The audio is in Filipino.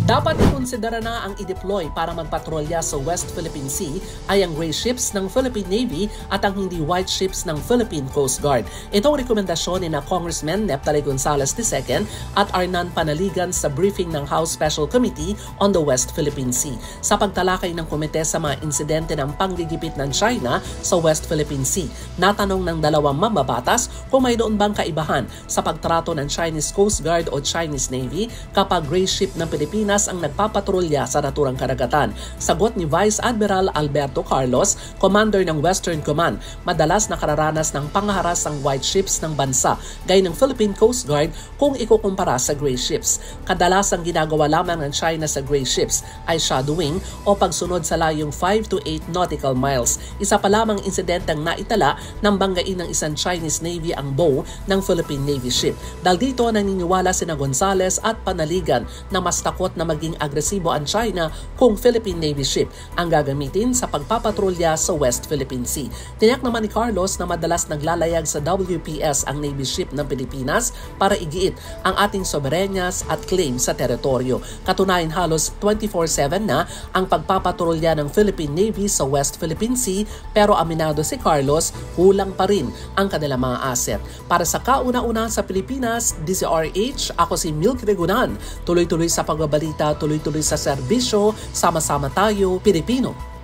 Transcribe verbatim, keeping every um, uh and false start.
Dapat ikonsidera na ang i-deploy para magpatrolya sa West Philippine Sea ay ang gray ships ng Philippine Navy at ang hindi white ships ng Philippine Coast Guard. Ito ang rekomendasyon ni na Congressman Neptali Gonzales the second at Arnan Panaligan sa briefing ng House Special Committee on the West Philippine Sea. Sa pagtalakay ng komite sa mga insidente ng panggigipit ng China sa West Philippine Sea, natanong ng dalawang mambabatas kung mayroon bang kaibahan sa pagtrato ng Chinese Coast Guard o Chinese Navy kapag gray ship ng Pilipinas ang nagpapatrolya sa naturang karagatan. Sagot ni Vice Admiral Alberto Carlos, Commander ng Western Command, madalas nakararanas ng pangharas ang white ships ng bansa, gaya ng Philippine Coast Guard kung ikukumpara sa gray ships. Kadalasang ginagawa lamang ng China sa gray ships ay shadowing o pagsunod sa layong five to eight nautical miles. Isa pa lamang insidenteng naitala ng banggain ng isang Chinese Navy ang bow ng Philippine Navy ship. Dahil dito naniniwala sina Gonzales at Panaligan na mas takot na maging agresibo ang China kung Philippine Navy ship ang gagamitin sa pagpapatrolya sa West Philippine Sea. Tiyak naman ni Carlos na madalas naglalayag sa W P S ang Navy ship ng Pilipinas para igiit ang ating soberenyas at claim sa teritoryo. Katunayan halos twenty-four seven na ang pagpapatrolya ng Philippine Navy sa West Philippine Sea, pero aminado si Carlos, kulang pa rin ang kanilang mga asset. Para sa kauna-una sa Pilipinas, D Z R H, ako si Milk Regunan. Tuloy-tuloy sa pagbabalita, tuloy-tuloy sa serbisyo, sama-sama tayo, Pilipino.